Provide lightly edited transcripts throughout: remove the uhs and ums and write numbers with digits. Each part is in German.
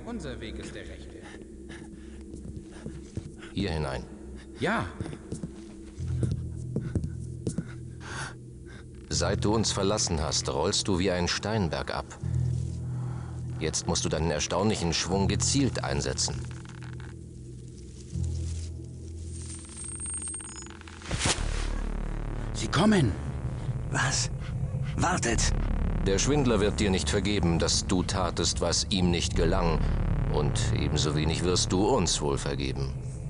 Unser Weg ist der rechte. Hier hinein. Ja. Seit du uns verlassen hast, rollst du wie ein Steinberg ab. Jetzt musst du deinen erstaunlichen Schwung gezielt einsetzen. Sie kommen. Was? Wartet! Der Schwindler wird dir nicht vergeben, dass du tatest, was ihm nicht gelang. Und ebenso wenig wirst du uns wohl vergeben.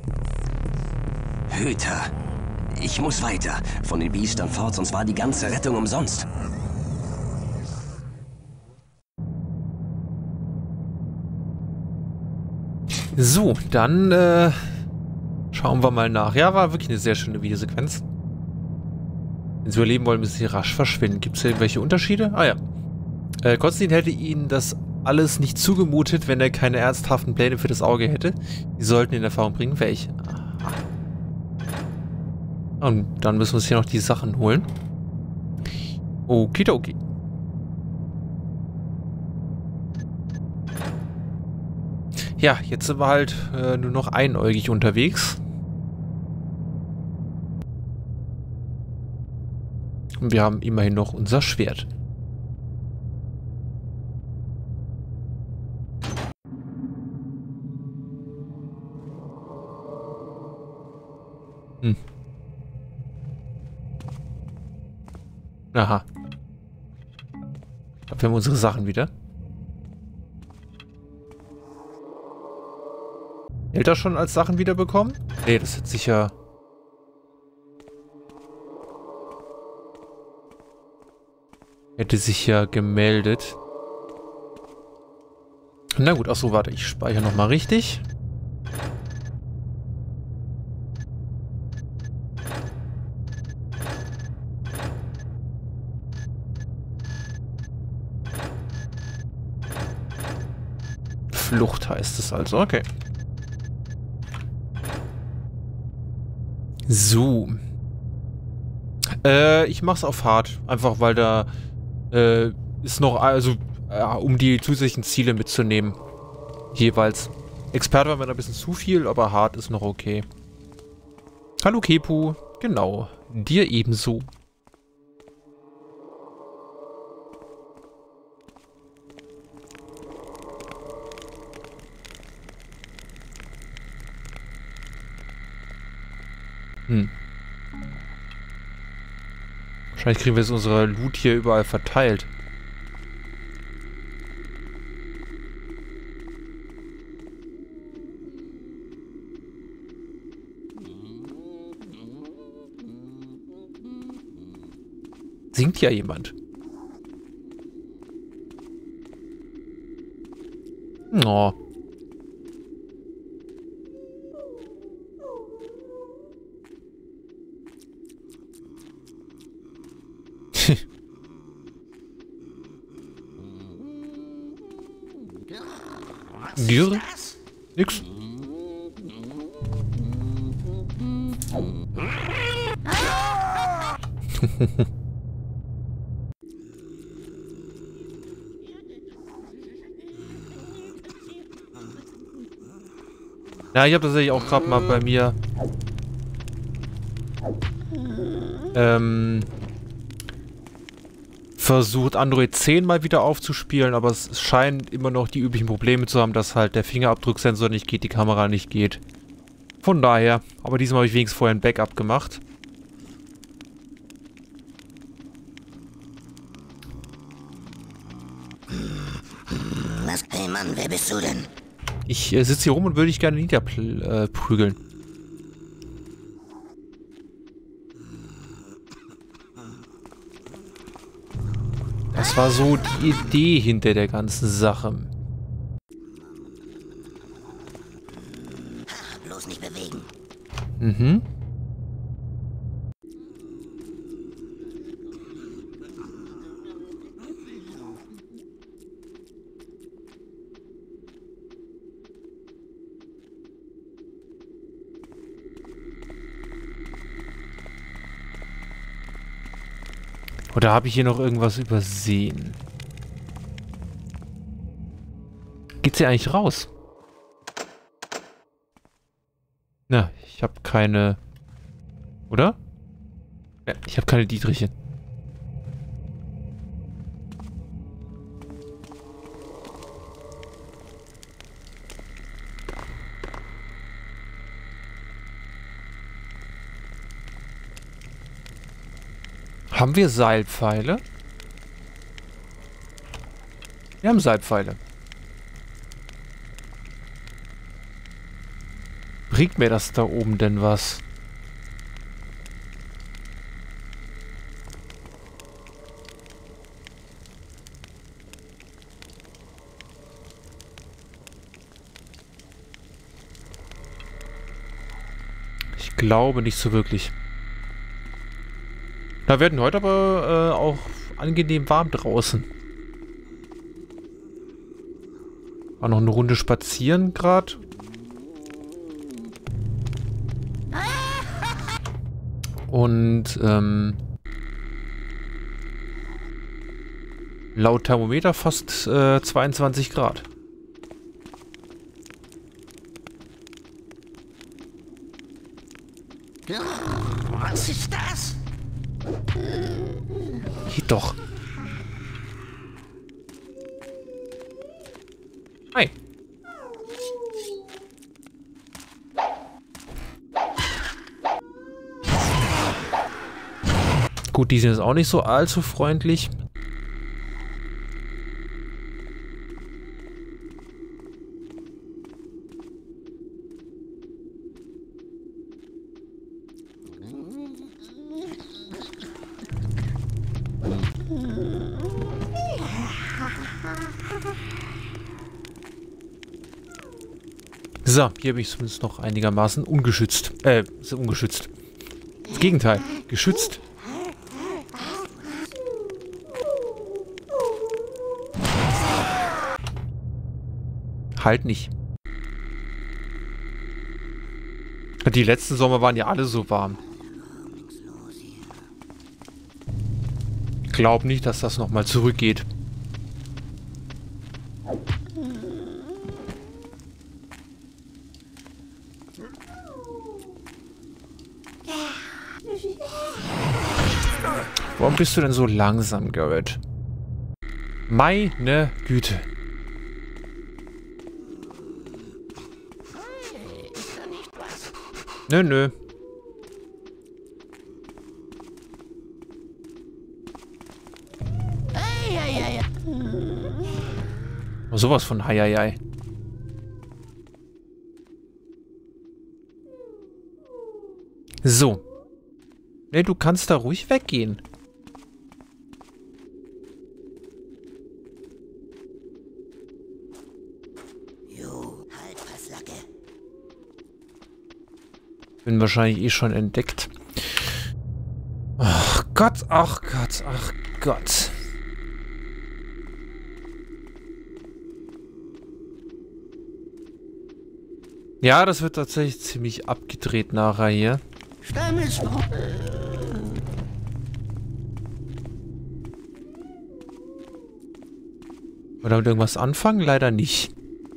Hüter! Ich muss weiter. Von den Biestern fort, sonst war die ganze Rettung umsonst. So, dann schauen wir mal nach. Ja, war wirklich eine sehr schöne Videosequenz. Wenn sie überleben wollen, müssen sie rasch verschwinden. Gibt es irgendwelche Unterschiede? Ah ja. Konstantin hätte ihnen das alles nicht zugemutet, wenn er keine ernsthaften Pläne für das Auge hätte. Sie sollten in Erfahrung bringen, welche. Und dann müssen wir uns hier noch die Sachen holen. Okidoki. Ja, jetzt sind wir halt nur noch einäugig unterwegs. Und wir haben immerhin noch unser Schwert. Aha. Wir haben unsere Sachen wieder. Hält er schon als Sachen wiederbekommen? Nee, das hat sicher... Hätte sich ja gemeldet. Na gut, achso, warte, ich speichere nochmal richtig. Flucht heißt es also, okay. So. Ich mach's auf hart. Einfach weil da ist noch, also um die zusätzlichen Ziele mitzunehmen. Jeweils. Experte war mir ein bisschen zu viel, aber hart ist noch okay. Hallo Kepu. Genau. Dir ebenso. Wahrscheinlich kriegen wir jetzt unsere Loot hier überall verteilt. Singt ja jemand. Oh. Dürre? Nix. Ja, ich habe tatsächlich auch gerade mal bei mir versucht, Android 10 mal wieder aufzuspielen, aber es scheint immer noch die üblichen Probleme zu haben, dass halt der Fingerabdrucksensor nicht geht, die Kamera nicht geht. Von daher, aber diesmal habe ich wenigstens vorher ein Backup gemacht. Hey Mann, wer bist du denn? Ich sitze hier rum und würde dich gerne niederprügeln. Das war so die Idee hinter der ganzen Sache. Bloß nicht bewegen. Mhm. Oder habe ich hier noch irgendwas übersehen? geht's hier eigentlich raus? Na, ich habe keine... Oder? Ja, ich habe keine Dietriche. Haben wir Seilpfeile? Wir haben Seilpfeile. Bringt mir das da oben denn was? Ich glaube nicht so wirklich. Da werden heute aber auch angenehm warm draußen. War noch eine Runde spazieren gerade. Und laut Thermometer fast 22 Grad. Was ist das? Geht doch. Hi. Gut, die sind jetzt auch nicht so allzu freundlich. So, hier bin ich zumindest noch einigermaßen ungeschützt. Ungeschützt. Das Gegenteil. Geschützt. Halt nicht. Die letzten Sommer waren ja alle so warm. Ich glaube nicht, dass das nochmal zurückgeht. Warum bist du denn so langsam, Garrett? Meine Güte. Nö, nö. Oh, sowas von Heieiei. So. Ne, du kannst da ruhig weggehen. Jo, halt, Passlacke. Bin wahrscheinlich eh schon entdeckt. Ach Gott, ach Gott, ach Gott. Ja, das wird tatsächlich ziemlich abgedreht nachher hier. Oder damit irgendwas anfangen? Leider nicht.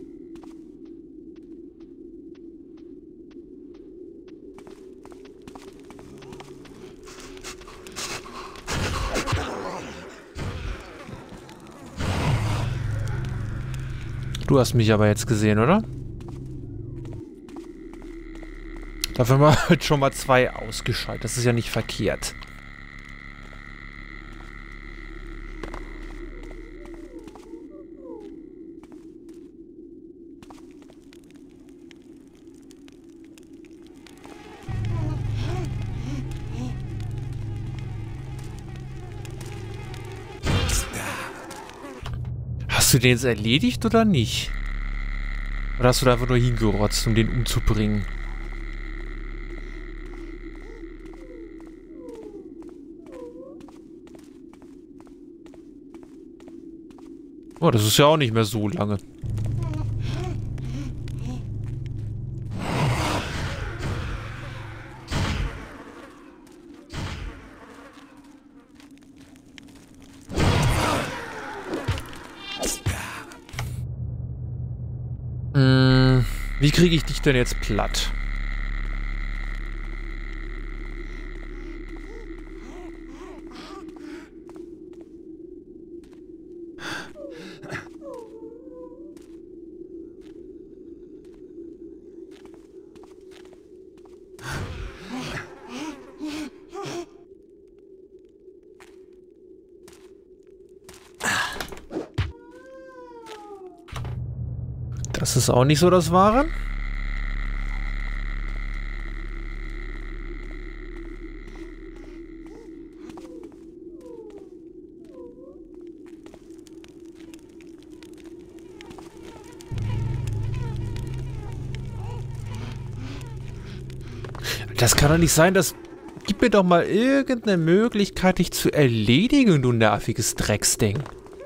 Du hast mich aber jetzt gesehen, oder? Dafür haben wir halt schon mal 2 ausgeschaltet. Das ist ja nicht verkehrt. Hast du den jetzt erledigt oder nicht? Oder hast du da einfach nur hingerotzt, um den umzubringen? Oh, das ist ja auch nicht mehr so lange. Wie kriege ich dich denn jetzt platt? Das ist auch nicht so das Wahre. Das kann doch nicht sein, das... Gib mir doch mal irgendeine Möglichkeit, dich zu erledigen, du nerviges Drecksding.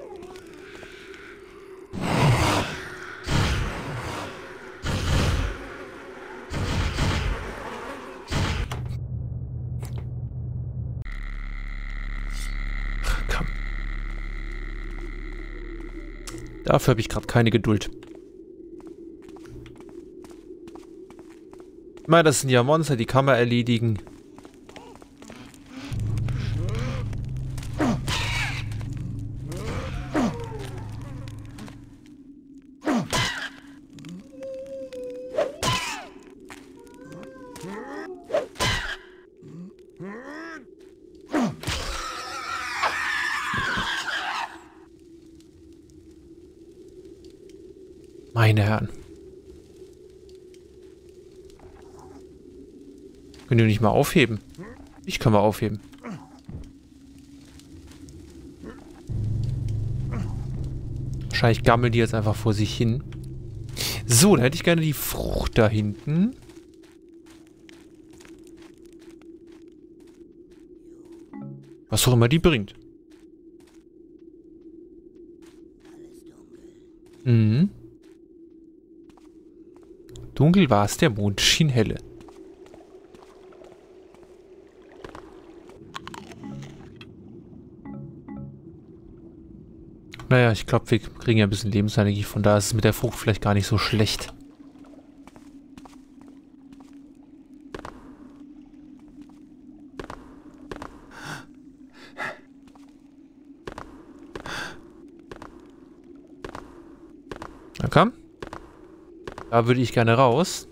Komm. Dafür habe ich gerade keine Geduld. Na, das sind ja Monster, die kann man erledigen. Meine Herren. Können die nicht mal aufheben? Ich kann mal aufheben. Wahrscheinlich gammeln die jetzt einfach vor sich hin. So, dann hätte ich gerne die Frucht da hinten. Was auch immer die bringt. Mhm. Dunkel war es, der Mond schien helle. Naja, ich glaube, wir kriegen ja ein bisschen Lebensenergie, von da ist es mit der Frucht vielleicht gar nicht so schlecht. Na komm. Da würde ich gerne raus.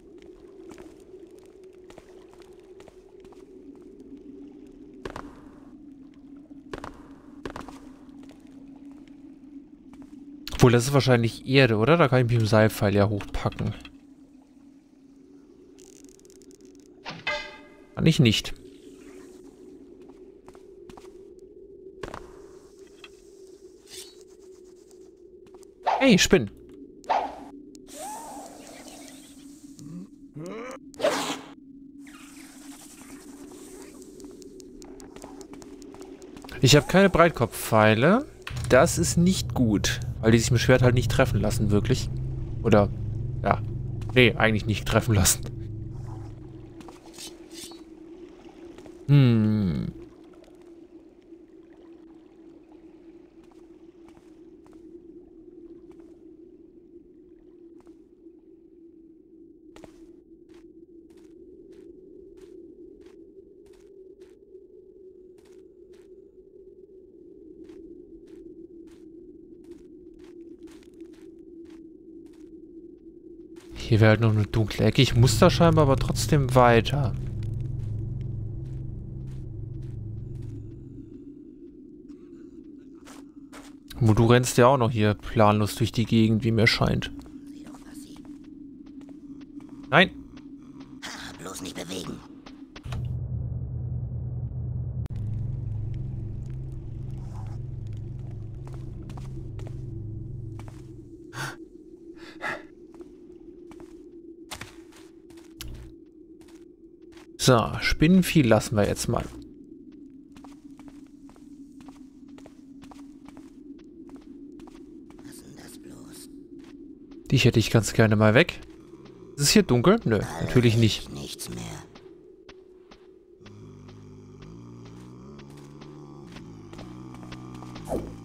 Obwohl, das ist wahrscheinlich Erde, oder? Da kann ich mich mit dem Seilpfeil ja hochpacken. Kann ich nicht. Hey, Spinn. Ich habe keine Breitkopfpfeile. Das ist nicht gut. Weil die sich mit Schwert halt nicht treffen lassen, wirklich. Oder, ja. Nee, eigentlich nicht treffen lassen. Hier wäre halt noch eine dunkle Ecke. Ich muss da scheinbar aber trotzdem weiter. Wo du rennst ja auch noch hier planlos durch die Gegend, wie mir scheint. Nein. Bloß nicht bewegen. So, Spinnenvieh lassen wir jetzt mal. Was ist denn das bloß? Dich hätte ich ganz gerne mal weg. Ist es hier dunkel? Nö, natürlich nicht. Nichts mehr.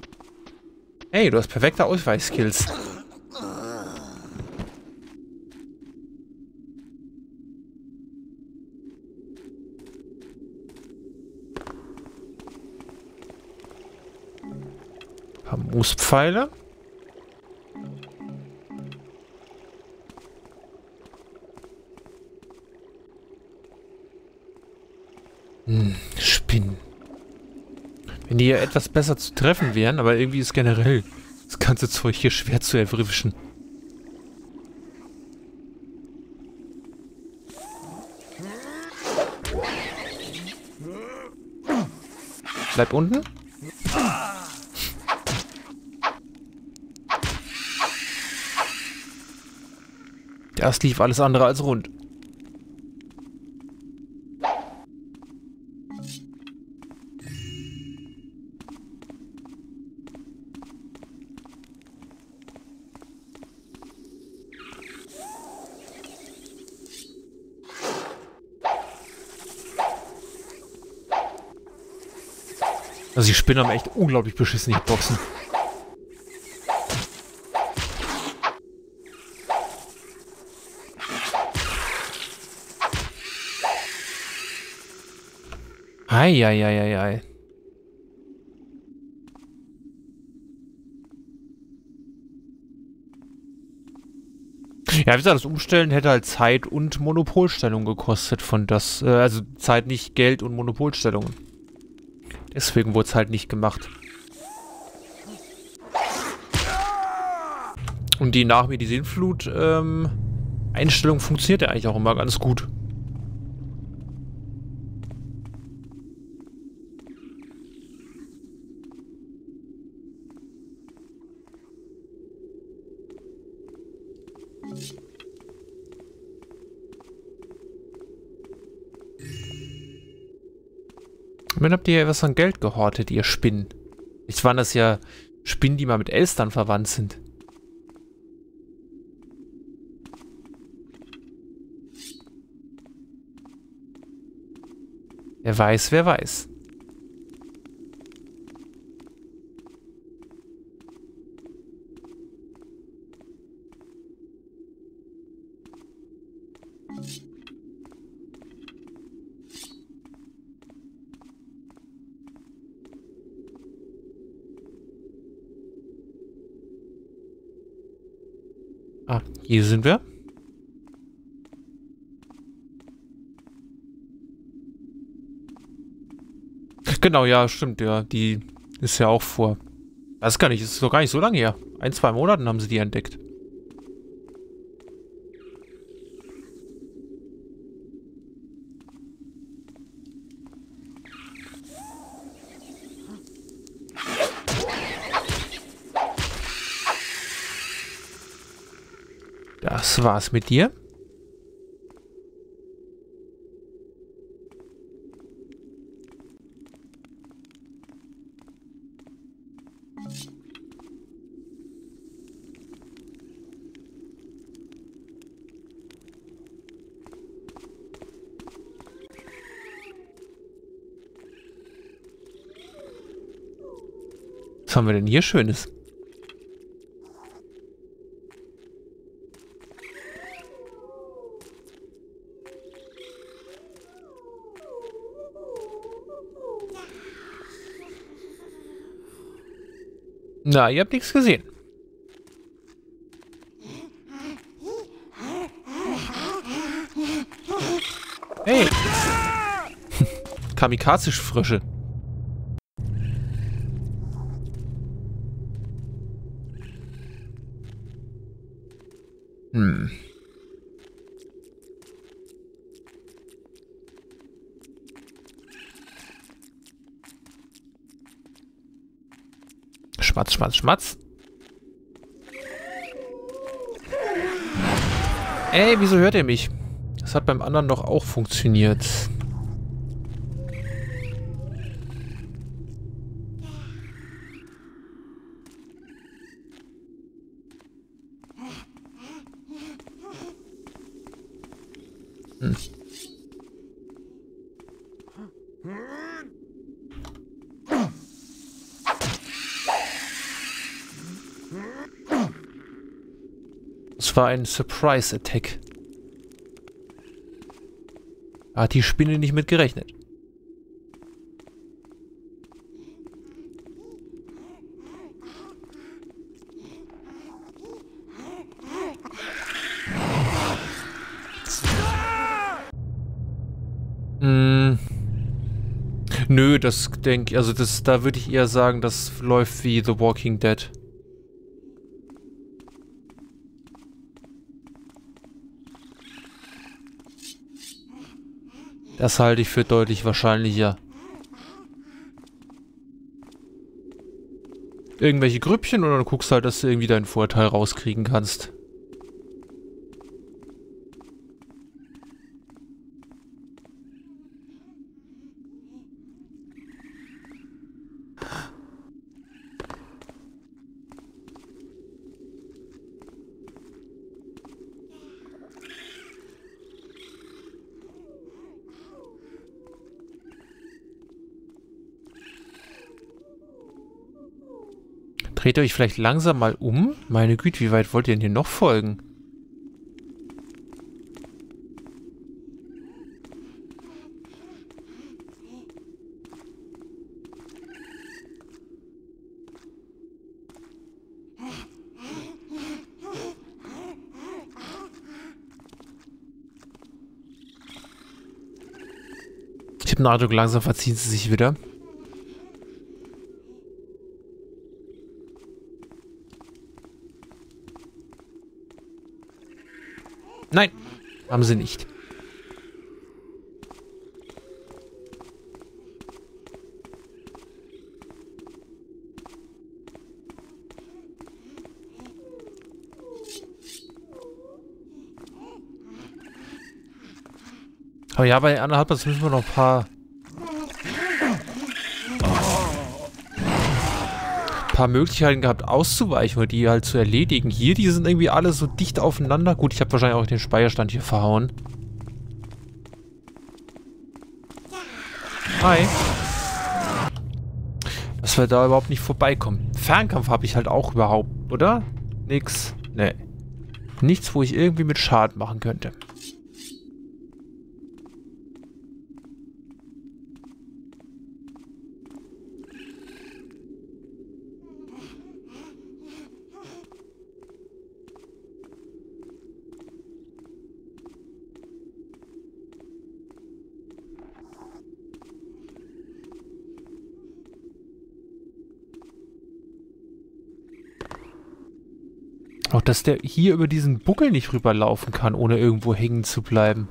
Hey, du hast perfekte Ausweichskills. Paar Moospfeile. Spinnen. Wenn die ja etwas besser zu treffen wären, aber irgendwie ist generell das ganze Zeug hier schwer zu erwischen. Bleib unten. Das lief alles andere als rund. Also die Spinnen haben echt unglaublich beschissen Hitboxen. Eieieiei. Ja, wie gesagt, das Umstellen hätte halt Zeit und Monopolstellung gekostet von das, also Zeit nicht Geld und Monopolstellungen. Deswegen wurde es halt nicht gemacht. Und die nach mir die Sintflut Einstellung funktioniert ja eigentlich auch immer ganz gut. Immerhin habt ihr ja was an Geld gehortet, ihr Spinnen. Jetzt waren das ja Spinnen, die mal mit Elstern verwandt sind. Wer weiß, wer weiß. Ah, hier sind wir. Genau, ja, stimmt, ja. Die ist ja auch vor. Weiß gar nicht, ist doch gar nicht so lange her. 1-2 Monaten haben sie die entdeckt. Das war's mit dir. Was haben wir denn hier Schönes? Na, ihr habt nichts gesehen. Hey! Kamikaze-Frösche. Schmatz, schmatz, schmatz. Ey, wieso hört ihr mich? Das hat beim anderen doch auch funktioniert. Es war ein Surprise Attack. Da hat die Spinne nicht mit gerechnet. Nö, das denke ich, also da würde ich eher sagen, das läuft wie The Walking Dead. Das halte ich für deutlich wahrscheinlicher. Irgendwelche Grüppchen oder du guckst halt, dass du irgendwie deinen Vorteil rauskriegen kannst. Dreht ihr euch vielleicht langsam mal um? Meine Güte, wie weit wollt ihr denn hier noch folgen? Ich habe den Eindruck, langsam verziehen sie sich wieder. Nein, haben sie nicht. Aber ja, bei Anna Hartmanns müssen wir noch ein paar Möglichkeiten gehabt auszuweichen oder die halt zu erledigen. Hier, die sind irgendwie alle so dicht aufeinander. Gut, ich habe wahrscheinlich auch den Speicherstand hier verhauen. Hi. Dass wir da überhaupt nicht vorbeikommen. Fernkampf habe ich halt auch überhaupt, oder? Nix. Nee. Nichts, wo ich irgendwie mit Schaden machen könnte. Auch, dass der hier über diesen Buckel nicht rüberlaufen kann, ohne irgendwo hängen zu bleiben.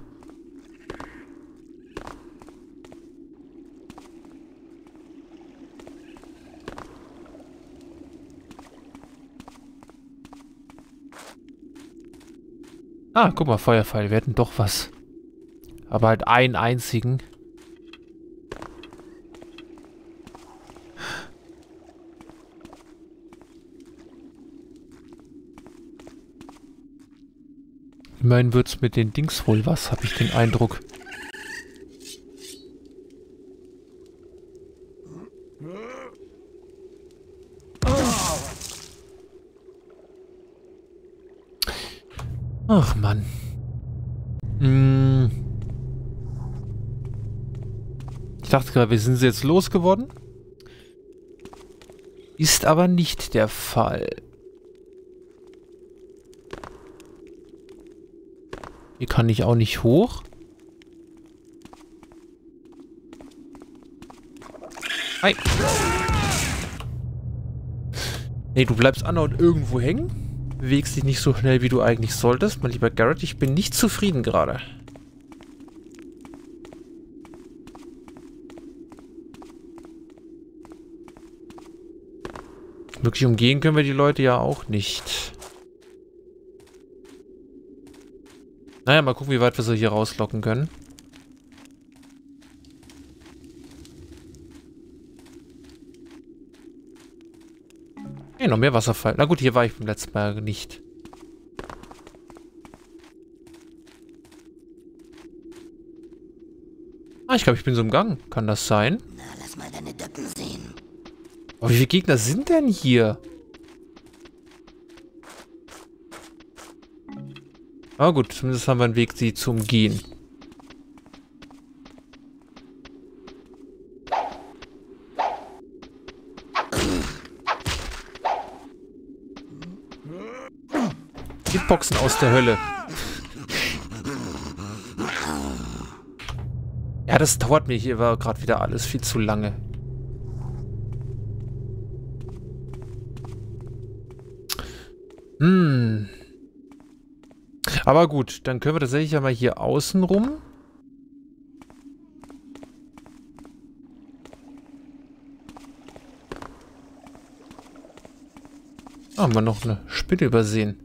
Ah, guck mal, Feuerpfeil, wir hätten doch was. Aber halt einen einzigen. Immerhin wird's mit den Dings wohl was, habe ich den Eindruck. Ach Mann. Ich dachte gerade, wir sind jetzt losgeworden. Ist aber nicht der Fall. Hier kann ich auch nicht hoch. Hi. Nee, du bleibst andauernd irgendwo hängen. Bewegst dich nicht so schnell, wie du eigentlich solltest. Mein lieber Garrett, ich bin nicht zufrieden gerade. Wirklich umgehen können wir die Leute ja auch nicht. Naja, mal gucken, wie weit wir sie hier rauslocken können. Hey, noch mehr Wasserfall. Na gut, hier war ich beim letzten Mal nicht. Ah, ich glaube, ich bin so im Gang. Kann das sein? Na, lass mal deine Döppen sehen. Aber wie viele Gegner sind denn hier? Ah gut, zumindest haben wir einen Weg, sie zu umgehen. Hitboxen aus der Hölle. Ja, Ja, das dauert mir hier gerade wieder alles viel zu lange. Aber gut, dann können wir tatsächlich ja mal hier außen rum. Haben wir noch eine Spinne übersehen.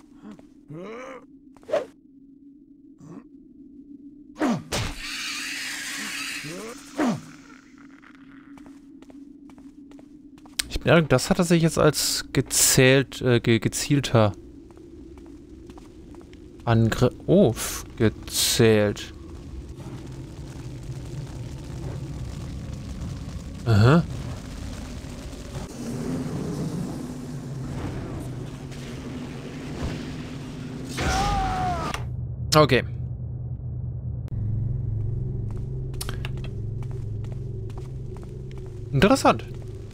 Ich bin ehrlich, das hat er sich jetzt als gezielter Angriff gezählt. Aha. Okay. Interessant.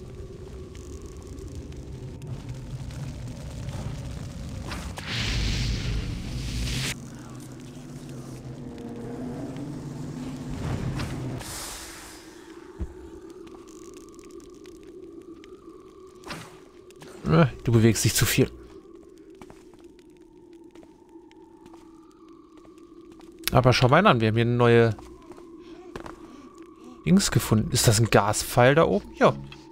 Du bewegst dich zu viel. Aber schau mal an, wir haben hier eine neue Dings gefunden. Ist das ein Gaspfeil da oben? Ja.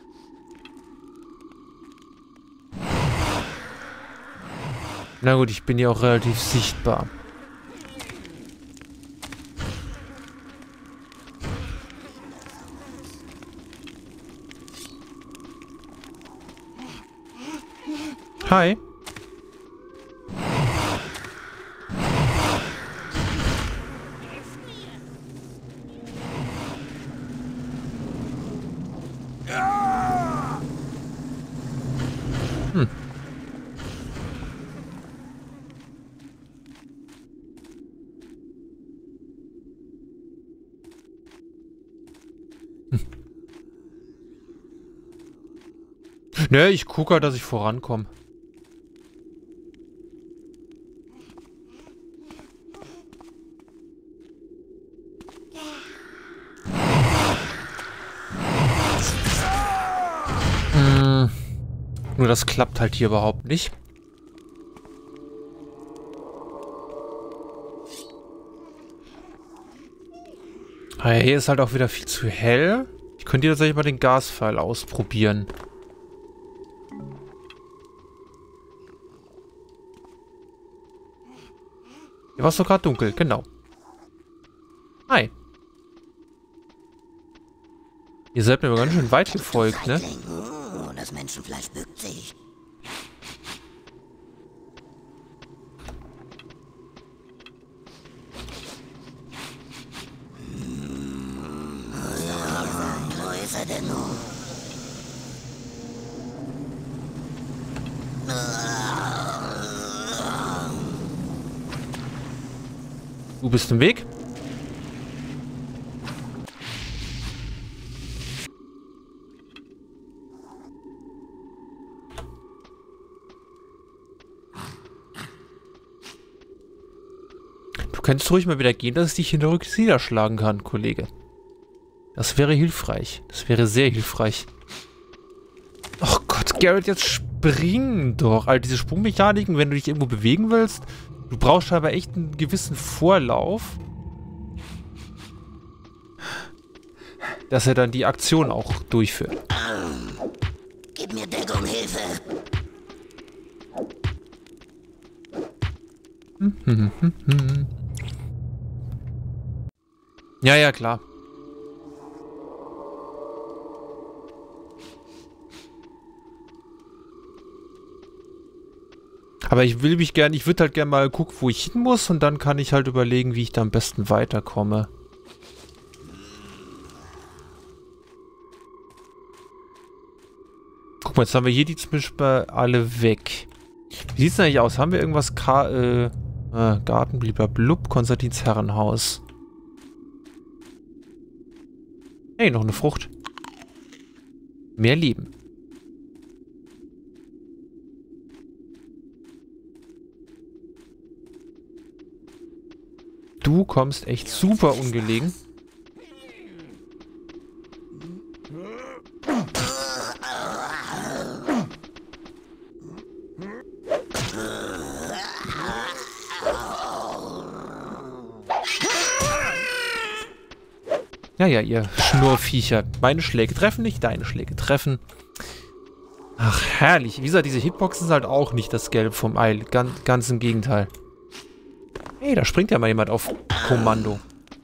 Na gut, ich bin ja auch relativ sichtbar. Hi. Ne, ich gucke halt, dass ich vorankomme. Nur das klappt halt hier überhaupt nicht. Ah, hier ist halt auch wieder viel zu hell. Ich könnte hier tatsächlich mal den Gaspfeil ausprobieren. Hier war es doch gerade dunkel, genau. Hi. Ihr seid mir aber ganz schön weit gefolgt, ne? Oh, das Menschenfleisch bückt sich. Wo ist er denn nun? Du bist im Weg. Du könntest ruhig mal wieder gehen, dass ich dich hinterrücks niederschlagen kann, Kollege. Das wäre hilfreich. Das wäre sehr hilfreich. Oh Gott, Garrett, jetzt spring doch. All diese Sprungmechaniken, wenn du dich irgendwo bewegen willst. Du brauchst aber echt einen gewissen Vorlauf, dass er dann die Aktion auch durchführt. Gib mir Deckung, Hilfe! Ja, ja, klar. Aber ich würde halt gerne mal gucken, wo ich hin muss und dann kann ich halt überlegen, wie ich da am besten weiterkomme. Guck mal, jetzt haben wir hier die zum Beispiel alle weg. Wie sieht es denn eigentlich aus? Haben wir irgendwas? Garten, blub, Konstantins Herrenhaus. Hey, noch eine Frucht. Mehr Leben. Du kommst echt super ungelegen. Ja, ja, ihr Schnurrviecher. Meine Schläge treffen nicht, deine Schläge treffen. Ach, herrlich. Wie gesagt, diese Hitboxen sind halt auch nicht das Gelb vom Ei. Ganz im Gegenteil. Hey, da springt ja mal jemand auf Kommando.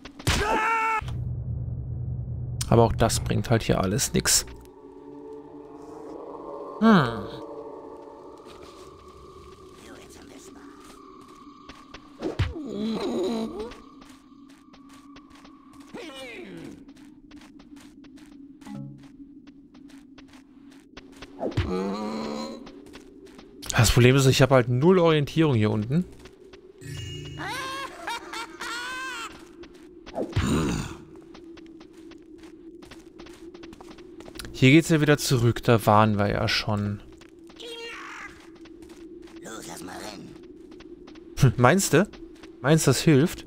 Aber auch das bringt halt hier alles nix. Das Problem ist, ich habe halt null Orientierung hier unten. Hier geht's ja wieder zurück, da waren wir ja schon. Los, lass mal rennen. Meinst du? Meinst du, das hilft?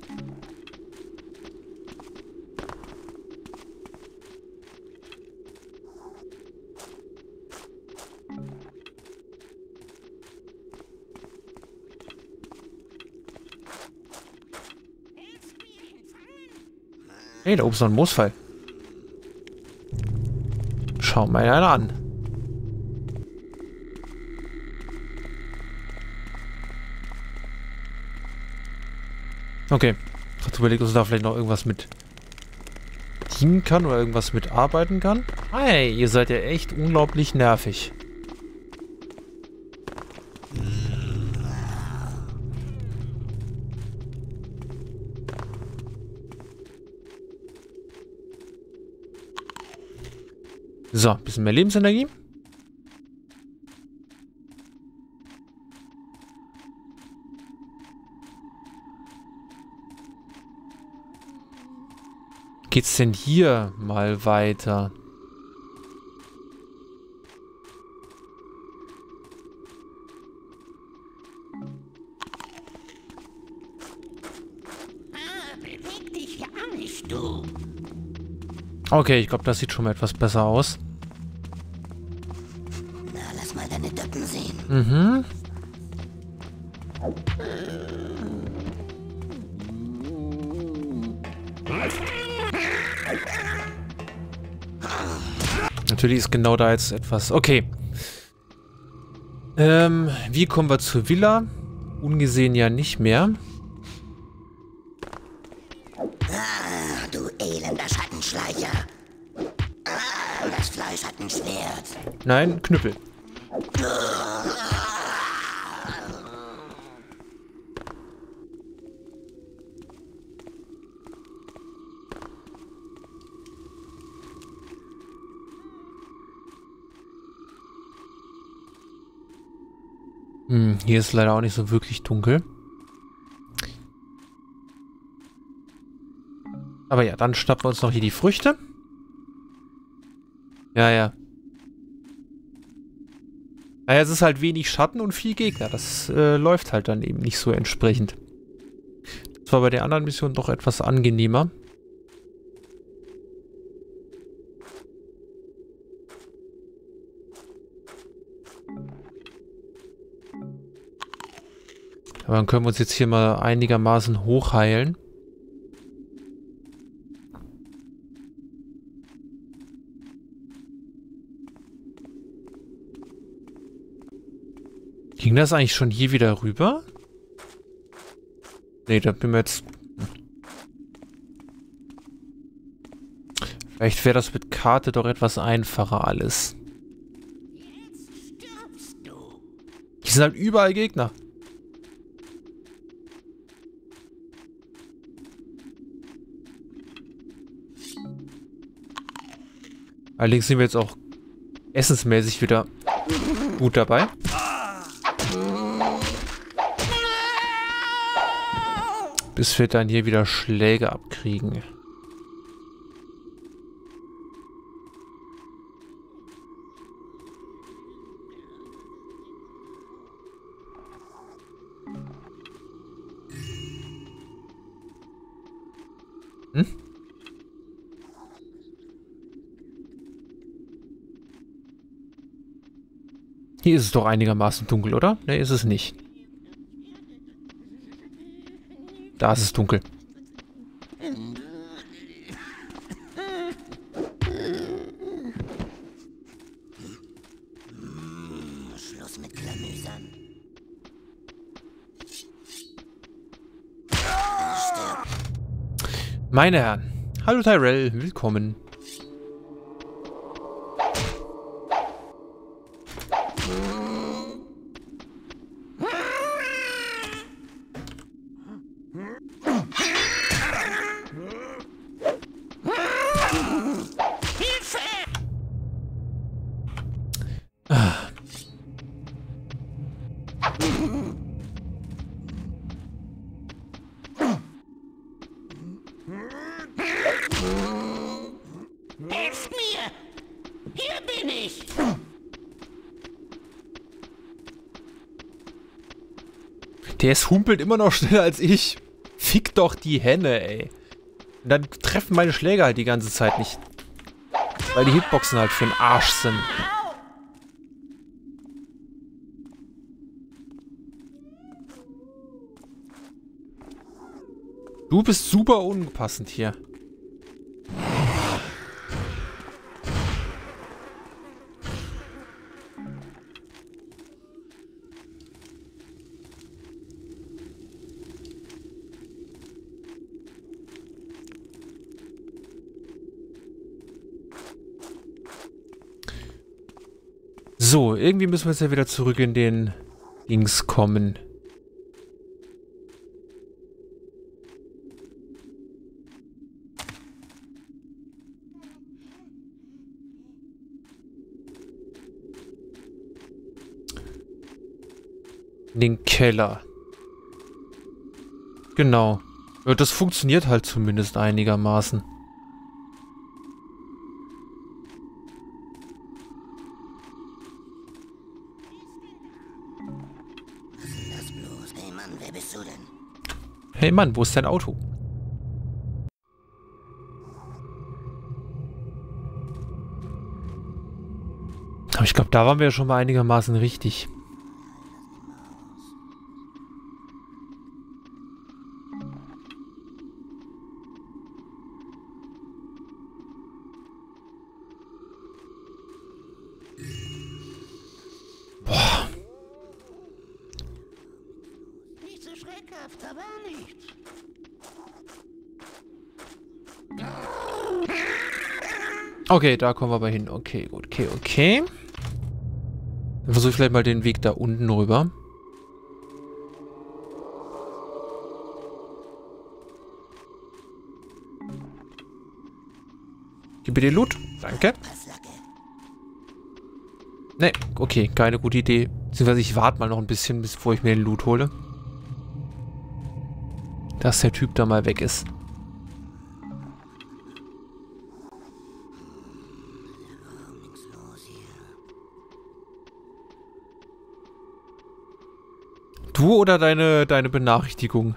Hey, da oben ist noch ein Moosfall. Schau mal einer an. Okay. Ich habe überlegt, ob es da vielleicht noch irgendwas mit dienen kann oder irgendwas mit arbeiten kann. Hey, ihr seid ja echt unglaublich nervig. So, ein bisschen mehr Lebensenergie. Geht's denn hier mal weiter? Beweg dich ja nicht, du. Okay, ich glaube, das sieht schon mal etwas besser aus. Na, lass mal deine Döppen sehen. Mhm. Natürlich ist genau da jetzt etwas... Okay. Wie kommen wir zur Villa? Ungesehen ja nicht mehr. Ah, du elender Schattenschleicher. Ah, das Fleisch hat ein Schwert. Nein, Knüppel. Hier ist leider auch nicht so wirklich dunkel. Aber ja, dann schnappen wir uns noch hier die Früchte. Ja, ja. Naja, es ist halt wenig Schatten und viel Gegner. Das läuft halt dann eben nicht so entsprechend. Das war bei der anderen Mission doch etwas angenehmer. Aber dann können wir uns jetzt hier mal einigermaßen hochheilen. Ging das eigentlich schon hier wieder rüber? Nee, da bin wir jetzt... Vielleicht wäre das mit Karte doch etwas einfacher alles. Jetzt stirbst du. Hier sind halt überall Gegner. Allerdings sind wir jetzt auch essensmäßig wieder gut dabei. Bis wir dann hier wieder Schläge abkriegen. Hm? Hier ist es doch einigermaßen dunkel, oder? Ne, ist es nicht. Da ist es dunkel. Meine Herren, hallo Tyrell, willkommen. Helft mir! Hier bin ich! Der humpelt immer noch schneller als ich. Fick doch die Henne, ey. Und dann treffen meine Schläge halt die ganze Zeit nicht. Weil die Hitboxen halt für den Arsch sind. Du bist super unpassend hier. So, irgendwie müssen wir jetzt ja wieder zurück in den Dings kommen. In den Keller. Genau. Ja, das funktioniert halt zumindest einigermaßen. Was bloß? Hey Mann, wer bist du denn? Hey Mann, wo ist dein Auto? Aber ich glaube, da waren wir ja schon mal einigermaßen richtig. Boah. Nicht so schreckhaft, aber nichts. Okay, da kommen wir aber hin. Okay, gut. Okay. Dann versuche ich vielleicht mal den Weg da unten rüber. Gib mir den Loot. Danke. Ne, okay, keine gute Idee. Beziehungsweise ich warte mal noch ein bisschen, bevor ich mir den Loot hole. Dass der Typ da mal weg ist. Du oder deine Benachrichtigung?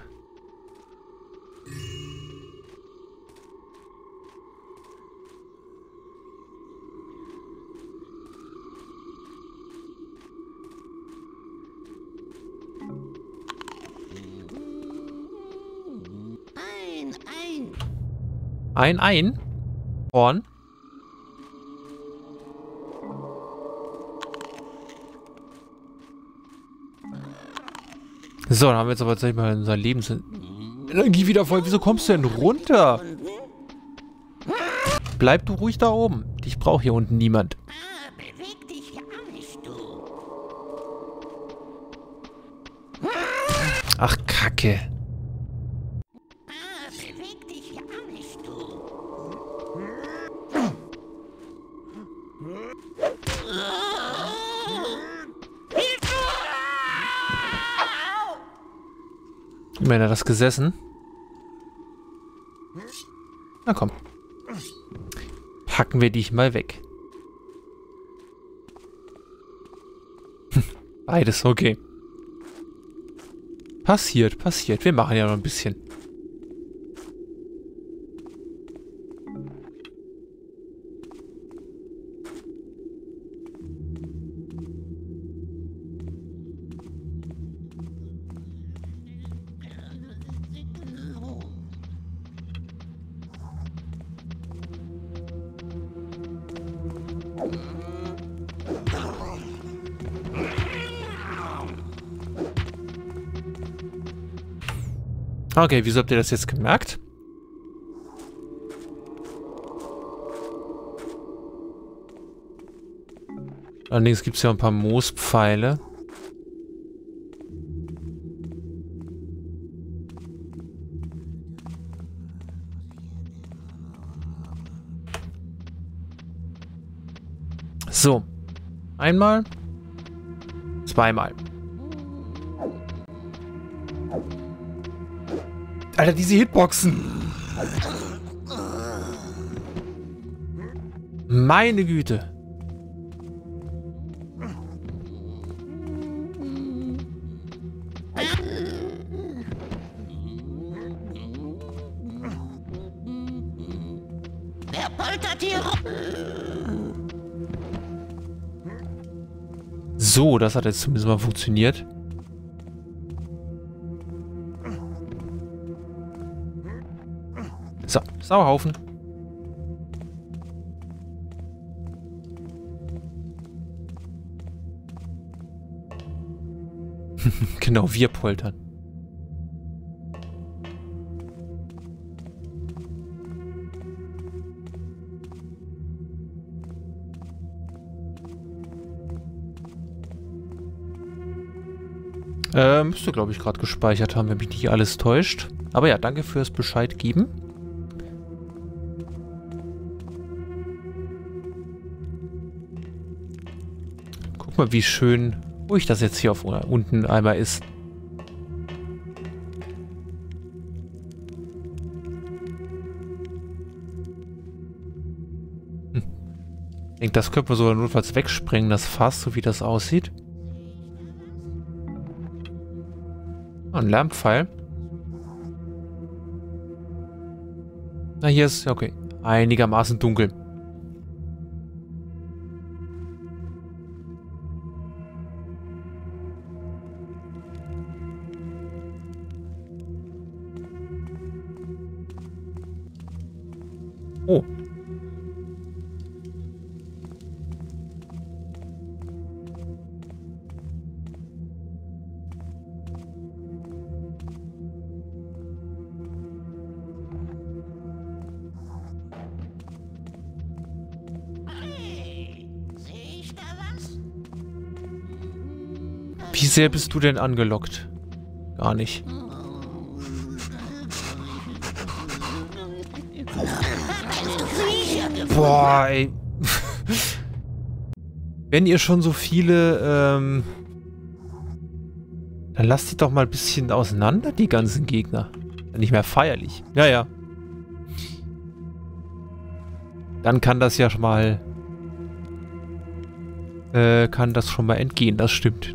Ein Horn. So, dann haben wir jetzt aber tatsächlich mal unser Lebensenergie wieder voll. Wieso kommst du denn runter? Bleib du ruhig da oben. Dich braucht hier unten niemand. Beweg dich ja nicht, du. Ach, Kacke. Beweg dich ja nicht, du. Immerhin hat das gesessen. Na komm. Packen wir dich mal weg. Beides, okay. Passiert. Wir machen ja noch ein bisschen. Okay, wieso habt ihr das jetzt gemerkt? Allerdings gibt es ja ein paar Moospfeile. So. Einmal. Zweimal. Alter, diese Hitboxen. Meine Güte. Wer poltert hier rum? So, das hat jetzt zumindest mal funktioniert. So, Sauhaufen. Genau, wir poltern. Müsste, glaube ich, gerade gespeichert haben, wenn mich nicht alles täuscht. Aber ja, danke fürs Bescheid geben. Guck mal, wie schön ruhig das jetzt hier auf unten einmal ist. Ich denke, das könnte man sogar notfalls wegsprengen, das Fass, so wie das aussieht. Ein Lärmpfeil. Na, hier ist, okay, einigermaßen dunkel. Oh. Wie sehr bist du denn angelockt? Gar nicht. Boah, ey. Wenn ihr schon so viele, dann lasst die doch mal ein bisschen auseinander, die ganzen Gegner. Nicht mehr feierlich. Ja, ja. Dann kann das ja schon mal, kann das schon mal entgehen, das stimmt.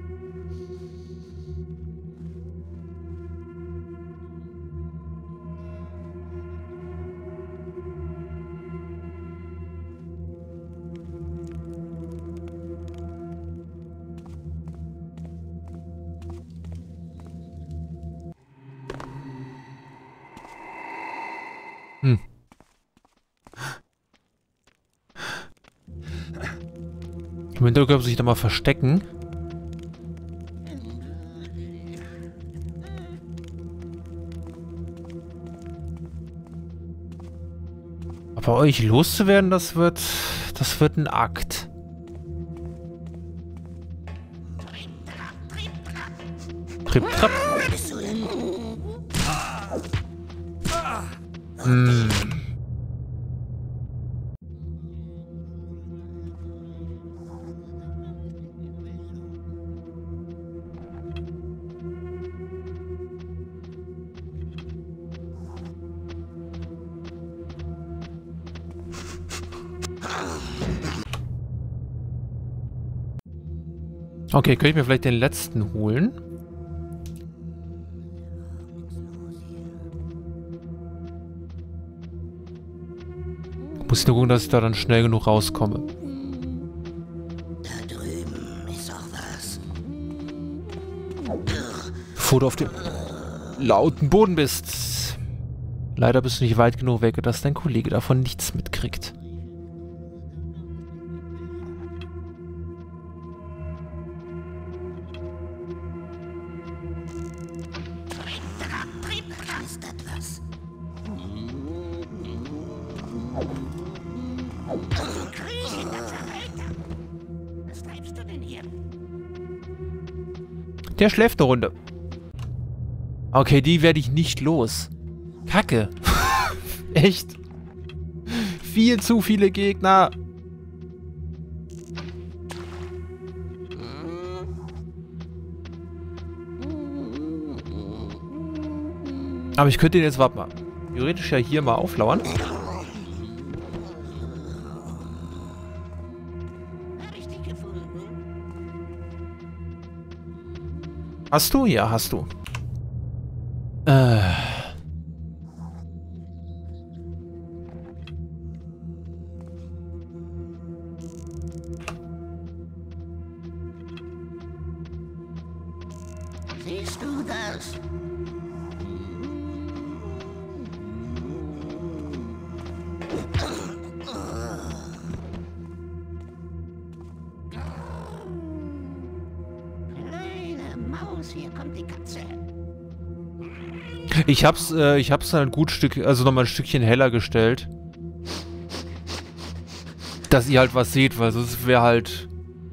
Im Hintergrund sich da mal verstecken. Aber euch loszuwerden, das wird ein Akt. Trip, trap. Hm. Okay, könnte ich mir vielleicht den letzten holen? Muss ich nur gucken, dass ich da dann schnell genug rauskomme. Da drüben ist auch was. Bevor du auf dem lauten Boden bist. Leider bist du nicht weit genug weg, dass dein Kollege davon nichts mitkriegt. Ist das was? denn hier? Der schläft eine Runde. Okay, die werde ich nicht los. Kacke. Echt. Viel zu viele Gegner. Aber ich könnte den jetzt, warte mal, theoretisch ja hier mal auflauern. Hab ich dich gefunden? Hast du? Ja, hast du. Siehst du das? Kleine Maus, hier kommt die Katze. Ich hab's ein gut Stück, also nochmal ein Stückchen heller gestellt. Dass ihr halt was seht, weil sonst wäre halt,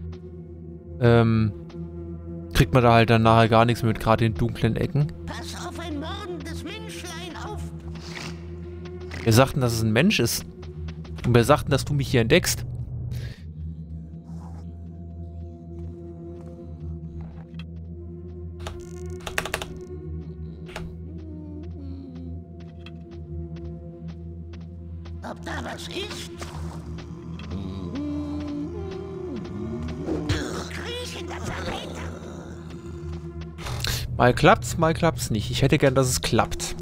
kriegt man da halt dann nachher gar nichts mehr mit, gerade in dunklen Ecken. Pass auf ein mordendes Menschlein auf. Wir sagten, dass es ein Mensch ist. Und wir sagten, dass du mich hier entdeckst. Ob da was ist? Kriechender Verräter. Mal klappt's nicht. Ich hätte gern, dass es klappt.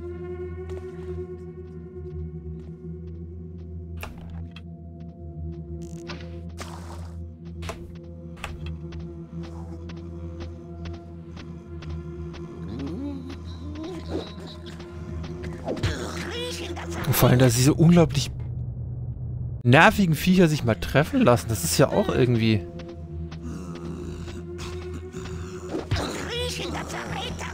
Und vor allem, dass diese unglaublich nervigen Viecher sich mal treffen lassen. Das ist ja auch irgendwie... Kriechender Verräter.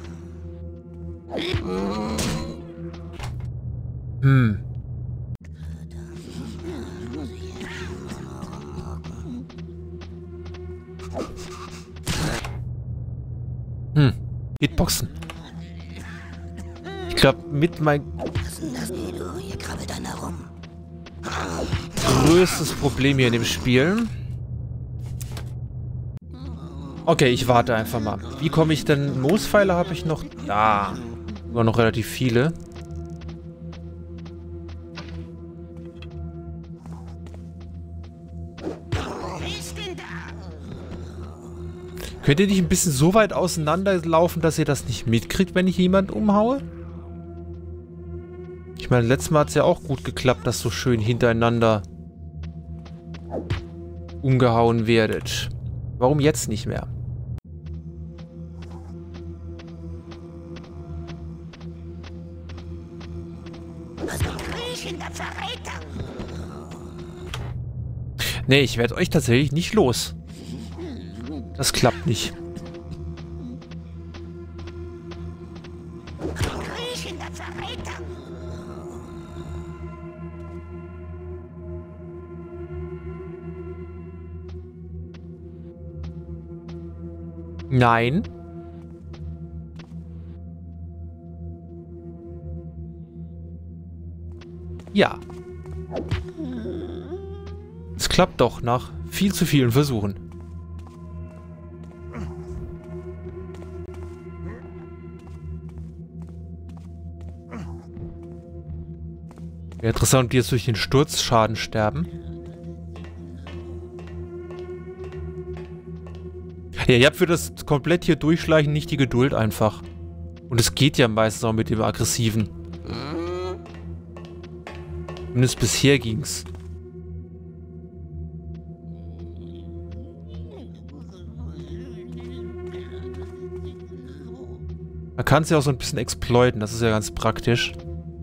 Hitboxen. Ich glaube, mit mein Hier krabbelt einer rum. größtes Problem hier in dem Spiel. Okay, ich warte einfach mal. Wie komme ich denn... Moospfeile habe ich noch... Ja. Sogar noch relativ viele. Wer ist denn da? Könnt ihr nicht ein bisschen so weit auseinanderlaufen, dass ihr das nicht mitkriegt, wenn ich jemanden umhaue? Ich meine, letztes Mal hat es ja auch gut geklappt, dass so schön hintereinander umgehauen werdet. Warum jetzt nicht mehr? Kriechender Verräter. Nee, ich werde euch tatsächlich nicht los. Das klappt nicht. Kriechender Verräter. Nein. Ja. Es klappt doch nach viel zu vielen Versuchen. Wäre interessant, ob die jetzt durch den Sturzschaden sterben. Ja, ihr habt für das komplett hier durchschleichen nicht die Geduld einfach. Und es geht ja meistens auch mit dem Aggressiven. Zumindest bisher ging's. Man kann es ja auch so ein bisschen exploiten, das ist ja ganz praktisch.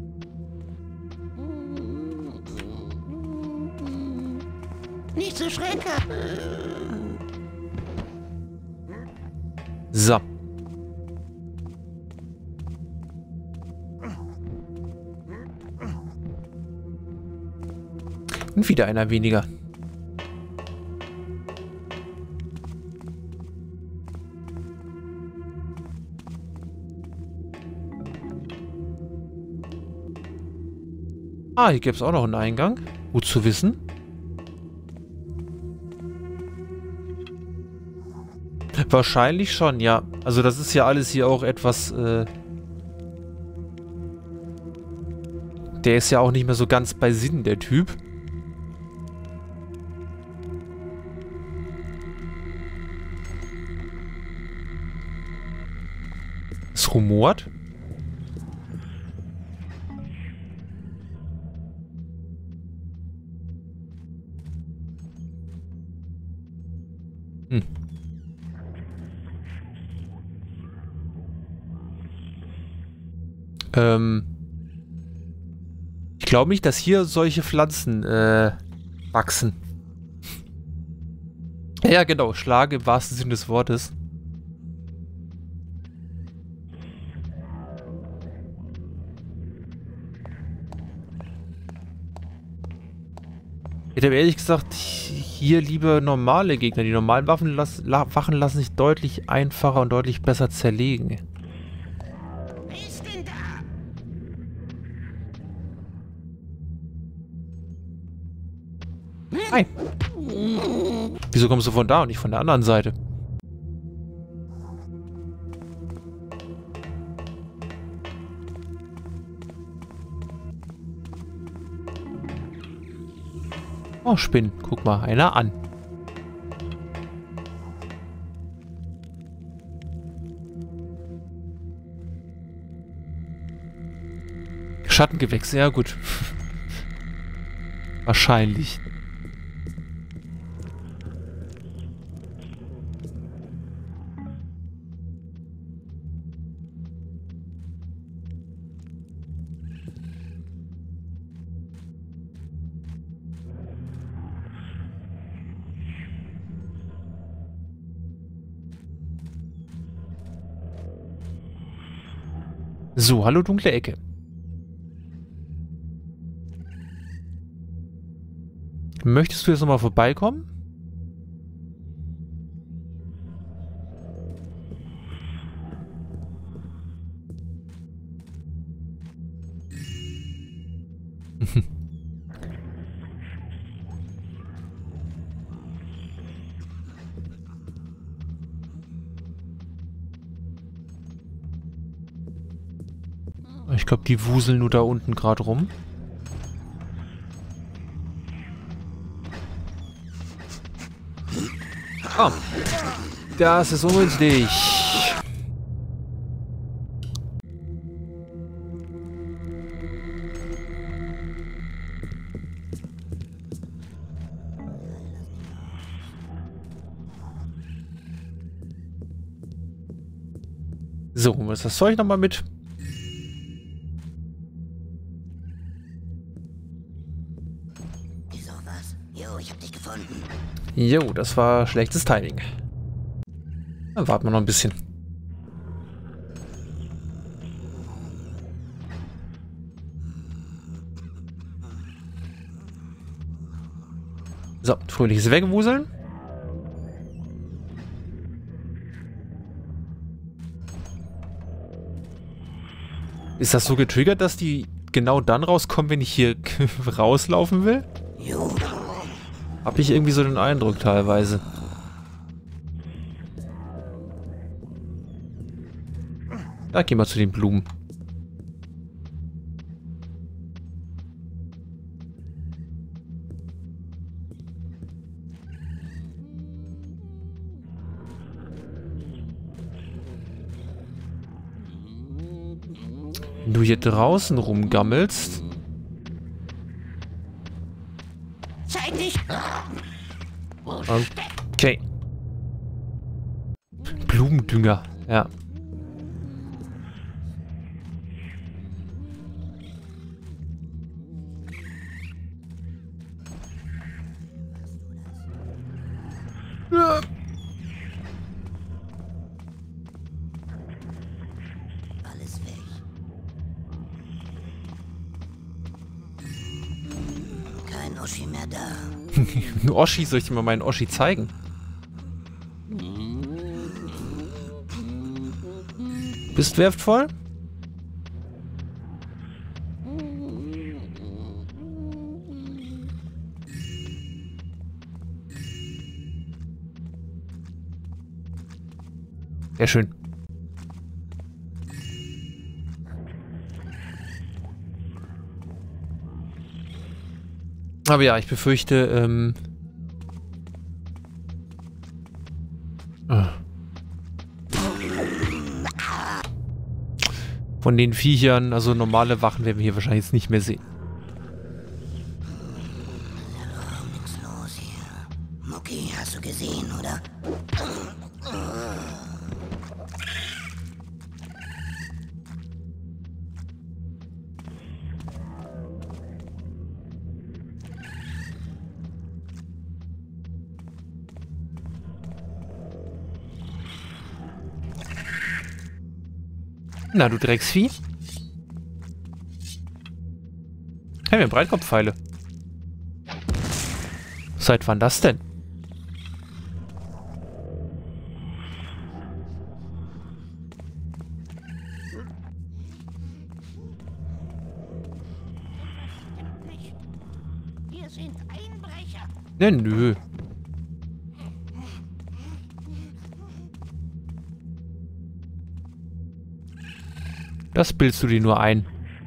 Nicht so schreckhaft. So. Und wieder einer weniger. Ah, hier gäbe es auch noch einen Eingang. Gut zu wissen. Wahrscheinlich schon, ja. Also das ist ja alles hier auch etwas... Der ist ja auch nicht mehr so ganz bei Sinn, der Typ. Es rumort. Ich glaube nicht, dass hier solche Pflanzen wachsen. Ja, genau. Schlage im wahrsten Sinne des Wortes. Ich hätte ehrlich gesagt hier lieber normale Gegner. Die normalen Waffen lassen sich deutlich einfacher und deutlich besser zerlegen. Wer ist denn da? Hi. Wieso kommst du von da und nicht von der anderen Seite? Oh, Spinnen. Guck mal, einer an. Schattengewächse, ja gut. Wahrscheinlich. So, hallo dunkle Ecke. Möchtest du jetzt nochmal vorbeikommen? Ich glaube, die wuseln nur da unten gerade rum. Oh. Das ist ungünstig. So, holen wir das Zeug nochmal mit. Wieso was? Jo, ich hab dich gefunden. Jo, das war schlechtes Timing. Dann warten wir noch ein bisschen. So, fröhliches Wegwuseln. Ist das so getriggert, dass die genau dann rauskommen, wenn ich hier rauslaufen will? Jo. Hab ich irgendwie so den Eindruck teilweise. Da gehen wir zu den Blumen. Wenn du hier draußen rumgammelst... Zeig dich! Okay. Blumendünger, ja. Alles weg. Kein Oschi mehr da. Ein Oschi, soll ich dir mal meinen Oschi zeigen? Bist werftvoll? Sehr schön. Aber ja, ich befürchte, von den Viechern, also normale Wachen werden wir hier wahrscheinlich jetzt nicht mehr sehen. Nichts los hier. Mucki, hast du gesehen, oder? Na, du Drecksvieh. Hey, wir haben Breitkopfpfeile. Seit wann das denn? Hier sind Einbrecher. Ne, nö. Das bildest du dir nur ein.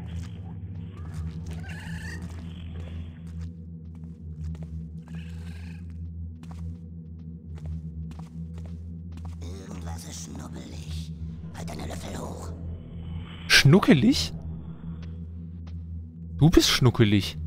Irgendwas ist schnubbelig. Halt deine Löffel hoch. Schnuckelig? Du bist schnuckelig.